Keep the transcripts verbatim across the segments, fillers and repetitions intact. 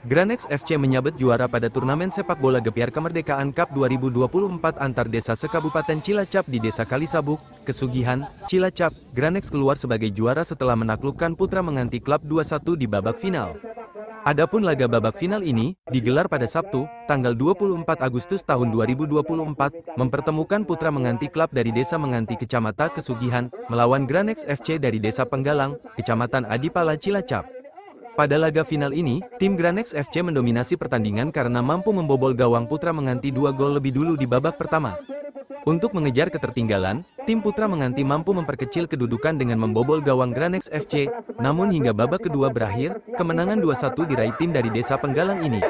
Granex F C menyabet juara pada turnamen sepak bola Gepiar Kemerdekaan Cup dua ribu dua puluh empat antar desa sekabupaten Cilacap di Desa Kalisabuk, Kesugihan, Cilacap. Granex keluar sebagai juara setelah menaklukkan Putra Menganti Club dua satu di babak final. Adapun laga babak final ini, digelar pada Sabtu, tanggal dua puluh empat Agustus tahun dua ribu dua puluh empat, mempertemukan Putra Menganti Club dari Desa Menganti Kecamatan Kesugihan, melawan Granex F C dari Desa Penggalang, Kecamatan Adipala Cilacap. Pada laga final ini, tim Granex F C mendominasi pertandingan karena mampu membobol gawang Putra Menganti dua gol lebih dulu di babak pertama. Untuk mengejar ketertinggalan, tim Putra Menganti mampu memperkecil kedudukan dengan membobol gawang Granex F C, namun hingga babak kedua berakhir, kemenangan dua satu diraih tim dari Desa Penggalang ini.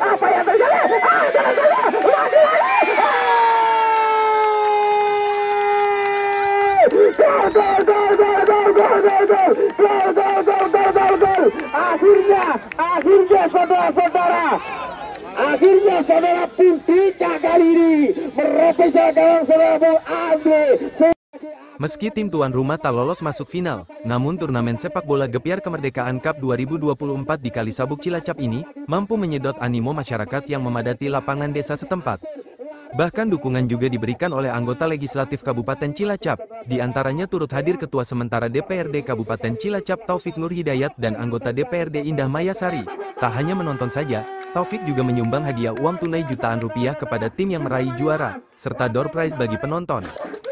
Akhirnya, akhirnya saudara-saudara, akhirnya saudara Pintika kali ini merepek gawang saudara Bung Andre. Meski tim tuan rumah tak lolos masuk final, namun turnamen sepak bola Gepiar Kemerdekaan Cup dua ribu dua puluh empat di Kalisabuk Cilacap ini, mampu menyedot animo masyarakat yang memadati lapangan desa setempat. Bahkan dukungan juga diberikan oleh anggota legislatif Kabupaten Cilacap, di antaranya turut hadir Ketua Sementara D P R D Kabupaten Cilacap Taufik Nur Hidayat dan anggota D P R D Indah Mayasari. Tak hanya menonton saja, Taufik juga menyumbang hadiah uang tunai jutaan rupiah kepada tim yang meraih juara, serta door prize bagi penonton.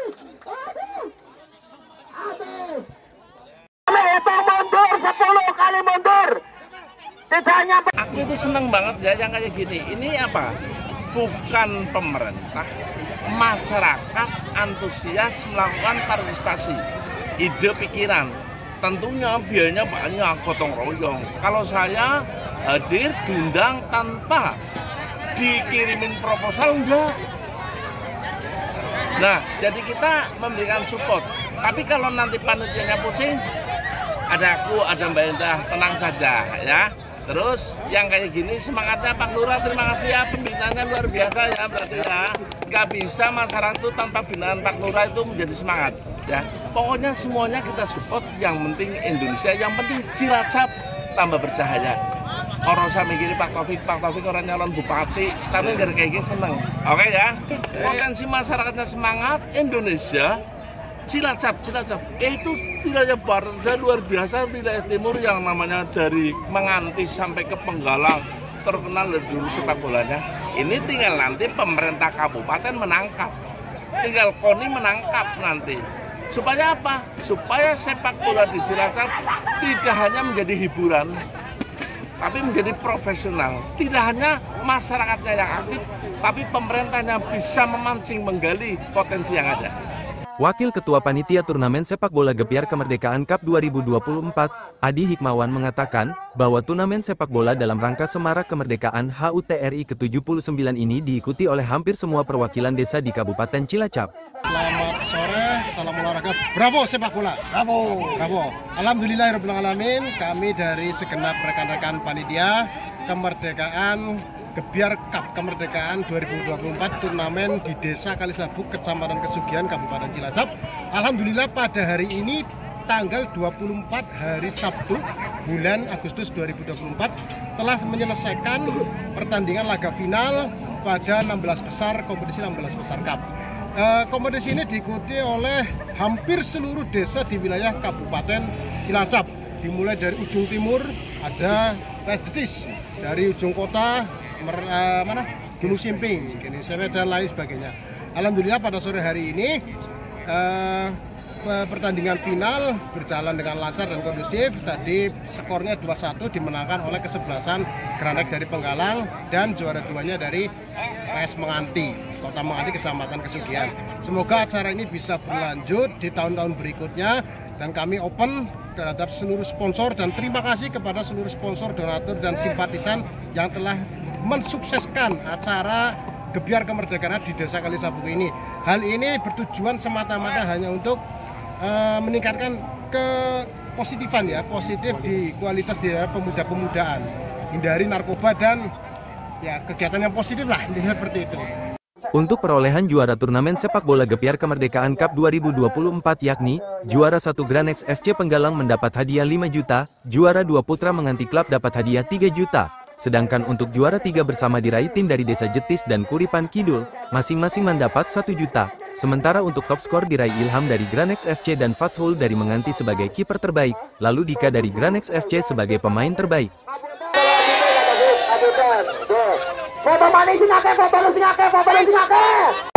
Mundur, sepuluh kali mundur. Tidak nyampe. Aku itu seneng banget ya yang kayak gini. Ini apa? Bukan pemerintah, masyarakat antusias melakukan partisipasi, ide pikiran. Tentunya biayanya banyak, gotong royong. Kalau saya hadir diundang tanpa dikirimin proposal enggak. Nah, jadi kita memberikan support. Tapi kalau nanti panitianya pusing, ada aku, ada Mbak Indah, tenang saja ya. Terus yang kayak gini semangatnya Pak Lurah, terima kasih ya, pembinaannya luar biasa ya berarti ya. Nggak bisa masyarakat itu tanpa binaan Pak Lurah itu menjadi semangat ya. Pokoknya semuanya kita support, yang penting Indonesia, yang penting Cilacap tambah bercahaya. Orang saya mikirin Pak Taufik, Pak Taufik orang nyalon bupati, tapi nggak kayak gini seneng. Oke ya, potensi masyarakatnya semangat, Indonesia, Cilacap, Cilacap, eh, itu wilayah barat saja luar biasa, wilayah timur yang namanya dari Menganti sampai ke Penggalang, terkenal dari dulu sepak bolanya. Ini tinggal nanti pemerintah kabupaten menangkap, tinggal KONI menangkap nanti. Supaya apa? Supaya sepak bola di Cilacap tidak hanya menjadi hiburan, tapi menjadi profesional. Tidak hanya masyarakatnya yang aktif, tapi pemerintahnya bisa memancing, menggali potensi yang ada. Wakil Ketua Panitia Turnamen Sepak Bola Gepiar Kemerdekaan Cup dua ribu dua puluh empat, Adi Hikmawan mengatakan, bahwa turnamen sepak bola dalam rangka Semarak Kemerdekaan H U T R I ke tujuh puluh sembilan ini diikuti oleh hampir semua perwakilan desa di Kabupaten Cilacap. Selamat sore, salam olahraga, bravo sepak bola, bravo, bravo. Alhamdulillahirrahmanirrahim, kami dari segenap rekan-rekan panitia Kemerdekaan Gepiar Cup Kemerdekaan dua ribu dua puluh empat turnamen di Desa Kalisabuk, Kecamatan Kesugihan, Kabupaten Cilacap. Alhamdulillah pada hari ini tanggal dua puluh empat hari Sabtu bulan Agustus dua ribu dua puluh empat telah menyelesaikan pertandingan laga final pada enam belas besar kompetisi enam belas besar Cup. E, kompetisi ini diikuti oleh hampir seluruh desa di wilayah Kabupaten Cilacap. Dimulai dari ujung timur ada P S Detis, dari ujung kota Mer, uh, mana Gunung Simping, gini, dan lain sebagainya. Alhamdulillah pada sore hari ini uh, pertandingan final berjalan dengan lancar dan kondusif. Tadi skornya dua satu dimenangkan oleh kesebelasan Granex dari Penggalang dan juara duanya dari P S Menganti, Kota Menganti, Kecamatan Kesugihan. Semoga acara ini bisa berlanjut di tahun-tahun berikutnya dan kami open terhadap seluruh sponsor, dan terima kasih kepada seluruh sponsor, donatur dan simpatisan yang telah mensukseskan acara Gepiar Kemerdekaan di Desa Kalisabuk ini. Hal ini bertujuan semata-mata hanya untuk uh, meningkatkan kepositifan ya, positif di kualitas di pemuda-pemudaan, hindari narkoba dan ya kegiatan yang positif lah, seperti itu. Untuk perolehan juara turnamen sepak bola Gepiar Kemerdekaan Cup dua ribu dua puluh empat yakni, juara satu Granex F C Penggalang mendapat hadiah lima juta, juara dua Putra Menganti Club dapat hadiah tiga juta, sedangkan untuk juara tiga bersama diraih tim dari Desa Jetis dan Kuripan Kidul, masing-masing mendapat satu juta. Sementara untuk top skor diraih Ilham dari Granex F C dan Fathul dari Menganti sebagai kiper terbaik, lalu Dika dari Granex F C sebagai pemain terbaik. Foto manis sing akeh, foto sing akeh, foto sing akeh.